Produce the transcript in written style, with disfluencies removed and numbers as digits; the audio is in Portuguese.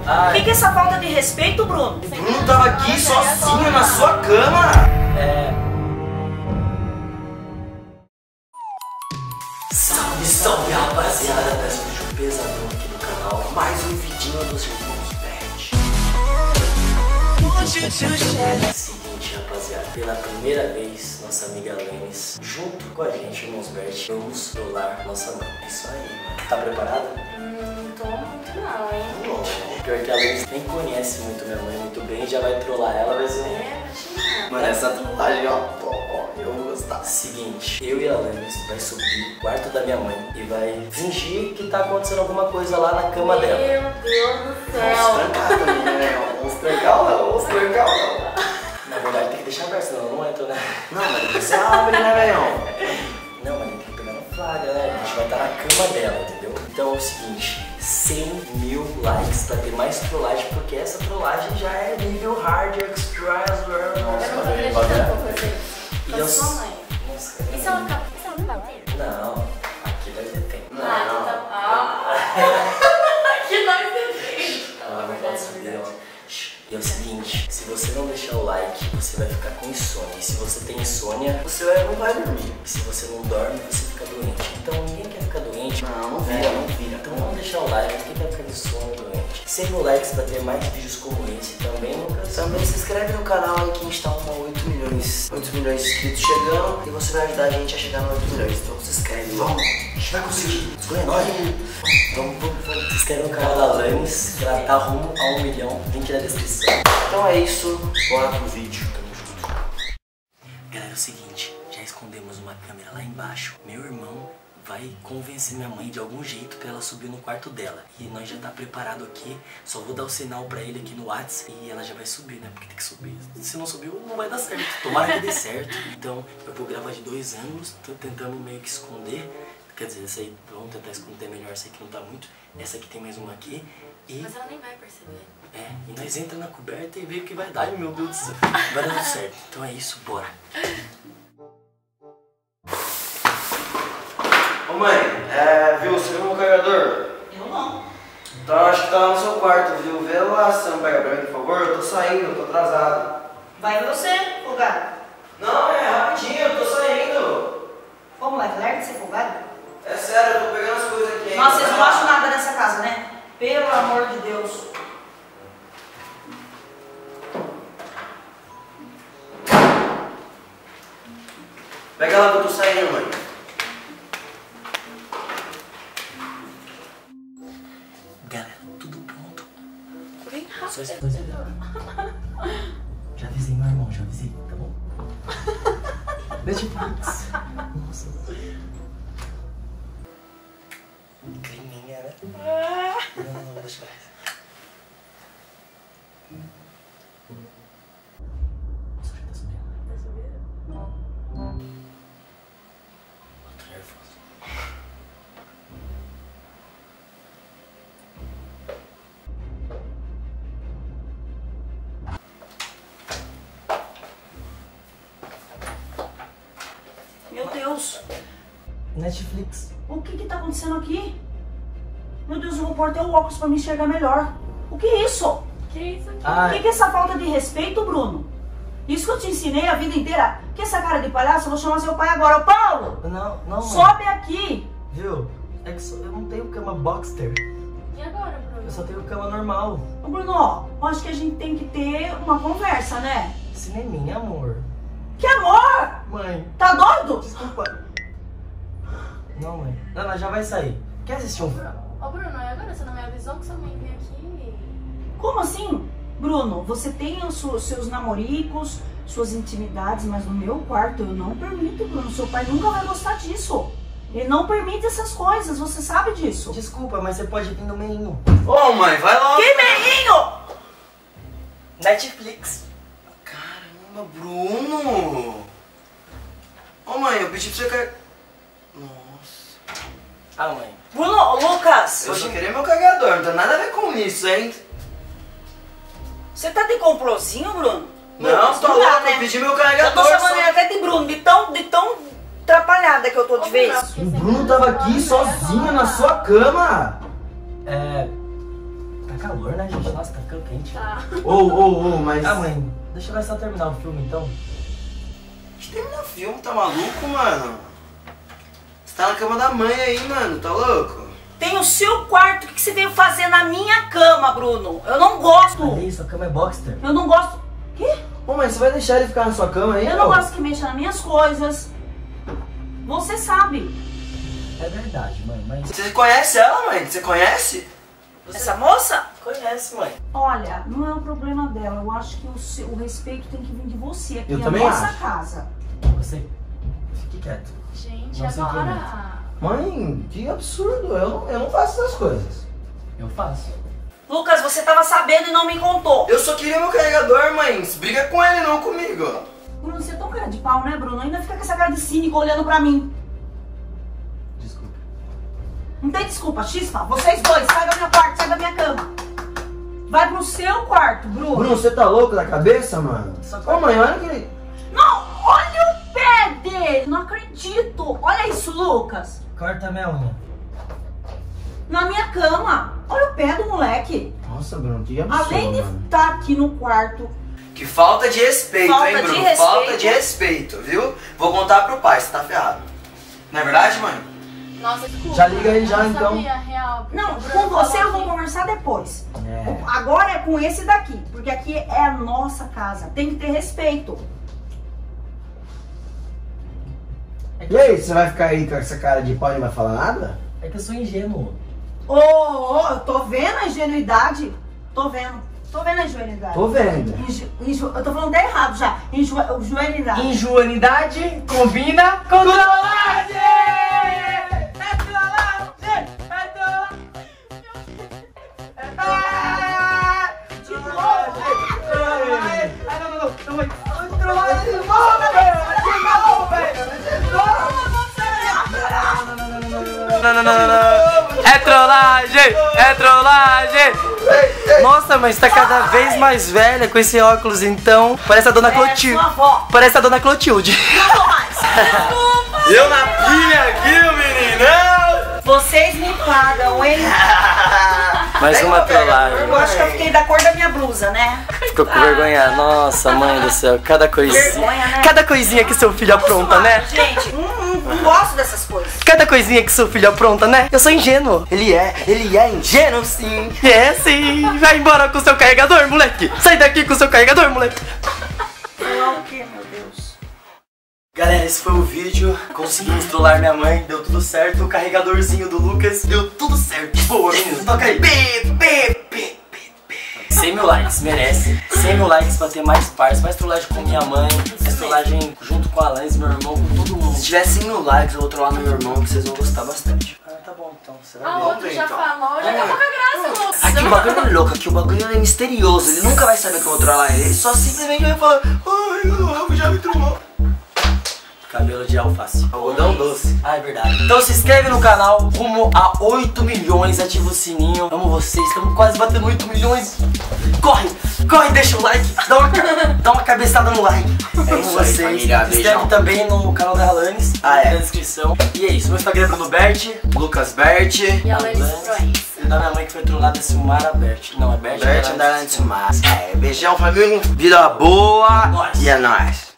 O que é essa falta de respeito, Bruno? O Bruno tava aqui sozinho na sua cama. Salve, salve, rapaziada, peço um pesadão aqui no canal. Mais um vidinho dos irmãos Bert. Seguinte, rapaziada, pela primeira vez, nossa amiga Lenis, junto com a gente, irmãos Bert, vamos trollar nossa mãe. É isso aí, mano. Tá preparada? Não tô muito não, hein? Pior que a Lenis nem conhece muito minha mãe muito bem, já vai trollar ela, vai ser... Mano, essa trollagem, ó, eu vou gostar. Seguinte, eu e a Lenis vai subir no quarto da minha mãe e vai fingir que tá acontecendo alguma coisa lá na cama dela. Meu Deus do Vamos céu. trancar também, né? Vamos trancar ou não? Vamos trancar ou não? Na verdade tem que deixar aberto, senão eu não entro, né? Não, mas depois você abre, né, velhão? Não, mas tem que pegar no flagra, né? A gente vai estar na cama dela, entendeu? Então é o seguinte, 100 mil likes pra ter mais trollagem, porque essa trollagem já é nível hard, extra, Eu não tô acreditando com você. E Eu eu... sou mãe. Nossa, Isso ela não vai ter? não, aqui deve ter tempo. Que nós devemos. Não pode saber, ó. E é o seguinte, se você não deixar o like, você vai ficar com insônia. E se você tem insônia, Você não vai dormir. e se você não dorme, você fica doente. Então ninguém quer ficar doente. Não vira, não vira. Então vamos deixar o like, quem quer ficar de sono doente. 100 mil likes pra ter mais vídeos como esse também, Lucas. Também se inscreve no canal aí que a gente tá com 8 milhões de inscritos chegando e você vai ajudar a gente a chegar no 8 milhões. Então se inscreve, vamos. A gente vai conseguir. Escolha nós. Então se inscreve no canal da Lenis, que ela tá rumo a 1 milhão. Link na descrição. Então é isso, bora pro vídeo. Galera, é o seguinte, já escondemos uma câmera lá embaixo. Meu irmão vai convencer minha mãe de algum jeito pra ela subir no quarto dela. E nós já tá preparado aqui, só vou dar o sinal pra ele aqui no WhatsApp e ela já vai subir, né? Porque tem que subir. Se não subiu, não vai dar certo. Tomara que dê certo. Então eu vou gravar de 2 ângulos, tô tentando meio que esconder. Quer dizer, essa aí, vamos tentar esconder melhor, essa aqui não tá muito. Essa aqui tem mais uma aqui. E... Mas ela nem vai perceber. e nós entra na coberta e vê o que vai dar. Ai, meu Deus do céu. Vai dar tudo certo. Então é isso, bora. Ô mãe, viu, você viu meu carregador? Eu não. Então acho que tá lá no seu quarto, viu? Vê lá se você não pega pra mim, por favor. Eu tô saindo, eu tô atrasado. Vai você, folgado. Não, é rapidinho, eu tô saindo. Ô, moleque, larga de ser folgado. É sério, eu tô pegando as coisas aqui. Nossa, vocês não acham nada nessa casa, né? Pelo amor de Deus. Pega lá que eu tô saindo, mãe. Galera, tudo pronto. Bem Só rápido. esperar. Já avisei meu irmão, já avisei, tá bom? Netflix. Nossa. Creminha, né? Não, deixa eu ver. Nossa, já tá subindo. Tá subindo? Eu tô nervoso. Meu Deus. Netflix. O que tá acontecendo aqui? Meu Deus, eu vou pôr até o óculos pra me enxergar melhor. O que é isso? Que isso aqui? O que é essa falta de respeito, Bruno? Isso que eu te ensinei a vida inteira. Que essa cara de palhaço, eu vou chamar seu pai agora. Ô, Paulo! Não, mãe. Sobe aqui! Viu? É que eu não tenho cama Boxster. E agora, Bruno? Eu só tenho cama normal. Ô, Bruno, eu acho que a gente tem que ter uma conversa, né? Cineminha, amor. Que amor! Mãe, Tá doido? desculpa. Não, mãe. Não, já vai sair. Quer assistir um filme? Ô, Bruno, e agora você não me avisou que sua mãe veio aqui? Como assim? Bruno, você tem os seus namoricos, suas intimidades, mas no meu quarto eu não permito, Bruno. Seu pai nunca vai gostar disso. Ele não permite essas coisas, você sabe disso. Desculpa, mas você pode vir no meinho. Ô mãe, vai logo. Que meinho! Netflix. Caramba, Bruno. Ô mãe, eu pedi pra você carregar. Nossa. Ah, mãe. Bruno, Lucas! Eu só queria meu carregador, não tem nada a ver com isso, hein? Você tá de complozinho, Bruno? Não, Lucas, tô dá, louco, eu pedi meu carregador. Eu tô chamando só- ele até de Bruno, de tão atrapalhada que eu tô de vez. O Bruno tava aqui sozinho na sua cama. Tá calor, né, gente? Nossa, tá ficando quente. Tá. Mas... Ah, mãe, deixa nós só terminar o filme, então. Termina o filme, tá maluco, mano? Você tá na cama da mãe aí, mano, tá louco? Tem o seu quarto, o que você veio fazer na minha cama, Bruno? Eu não gosto. Cadê isso? A cama é Boxster. Eu não gosto. Quê? Ô, mas você vai deixar ele ficar na sua cama aí? Eu não gosto que mexa nas minhas coisas. Você sabe. É verdade, mãe, mas... Você conhece ela, mãe? Você conhece? Essa moça? Conhece, mãe. Olha, não é um problema dela. Eu acho que o respeito tem que vir de você. Aqui Eu é a também nossa acho. casa. Você... Fique quieto. Gente, Não se agora. Mãe, que absurdo. Eu não faço essas coisas. Eu faço. Lucas, você tava sabendo e não me contou. Eu só queria meu carregador, mãe. Briga com ele, não comigo. Bruno, você é tão cara de pau, né, Bruno? Ainda fica com essa cara de cínico olhando pra mim. Desculpa. Não tem desculpa, Chispa. Vocês dois, sai do meu quarto, sai da minha cama. Vai pro seu quarto, Bruno. Bruno, você tá louco da cabeça, mano? Ô, mãe, olha que ele... Não, olha o pé dele. Não acredito. Olha isso, Lucas. Corta a minha unha. Na minha cama. Olha o pé do moleque. Nossa, Bruno, que absurdo, Além de mano. estar aqui no quarto. Que falta de respeito, Falta hein, de Bruno? respeito. Falta de respeito, viu? Vou contar pro pai, você tá ferrado. Não é verdade, mãe? Nossa, desculpa. Já liga aí já, Eu então. sabia, real. Não, O Bruno com você eu falou vou que- conversar depois. É. Agora é com esse daqui, porque aqui é a nossa casa. Tem que ter respeito. E aí, você vai ficar aí com essa cara de pau e não vai falar nada? É que eu sou ingênuo. Eu tô vendo a ingenuidade. Tô vendo a ingenuidade. Tô vendo. Eu tô falando até errado já. Ingenuidade. Injuanidade combina com trollagem! É trollagem! É trollagem! De novo. Ah, não, mãe. Trollagem de novo, velho! De novo, velho! Não. É trollagem! É trollagem! Nossa, mas tá cada vez mais velha com esse óculos, então. Parece a dona Clotilde. Sua avó. Parece a dona Clotilde. Não tô mais. Desculpa. Eu na pilha aqui, meninão! Vocês me pagam, hein? Mais uma trollagem. Eu acho que eu fiquei da cor da minha blusa, né? Ficou com vergonha. Nossa, mãe do céu, cada coisinha. Vergonha, né? Cada coisinha que seu filho apronta, né? Gente, não gosto dessas coisas. Cada coisinha que seu filho apronta, né? Eu sou ingênuo. Ele é ingênuo, sim. É sim. Vai embora com seu carregador, moleque. Sai daqui com seu carregador, moleque. Falar o quê, meu Deus? Galera, esse foi o vídeo. Conseguimos trollar minha mãe, deu tudo certo. O carregadorzinho do Lucas deu tudo certo. Boa, menino. Toca aí. 100 mil likes, merece. 100 mil likes pra ter mais partes, mais trollagem com minha mãe, mais trollagem junto com a Alanis, meu irmão, com todo mundo. Se tiver 100 mil likes, eu vou trollar meu irmão, que vocês vão gostar bastante. Ah, tá bom então, você vai A ver. outra já então. falou, já acabou com a graça, moça. Aqui o bagulho é louco, aqui o bagulho é misterioso. Ele nunca vai saber que eu vou trollar ele. Ele só simplesmente vai falar: ai, o Rafa já me trollou. Cabelo de alface. Algodão doce. Ah, é verdade. Então se inscreve no canal, rumo a 8 milhões, ativa o sininho. Amo vocês, estamos quase batendo 8 milhões. Corre, corre, deixa o like, dá uma cabeçada no like. Amo isso aí, vocês. família, Se inscreve beijão. também no canal da Alanis, Ah, é. na descrição. E é isso, meu Instagram é Bruno Bert. Lucas Bert. E a Alanis Proença. E da minha mãe que foi trollada é Silmara Bert. Não, é Bert. Bert Andarante Mas. É, beijão, família. Vida boa. Nós. E é nóis.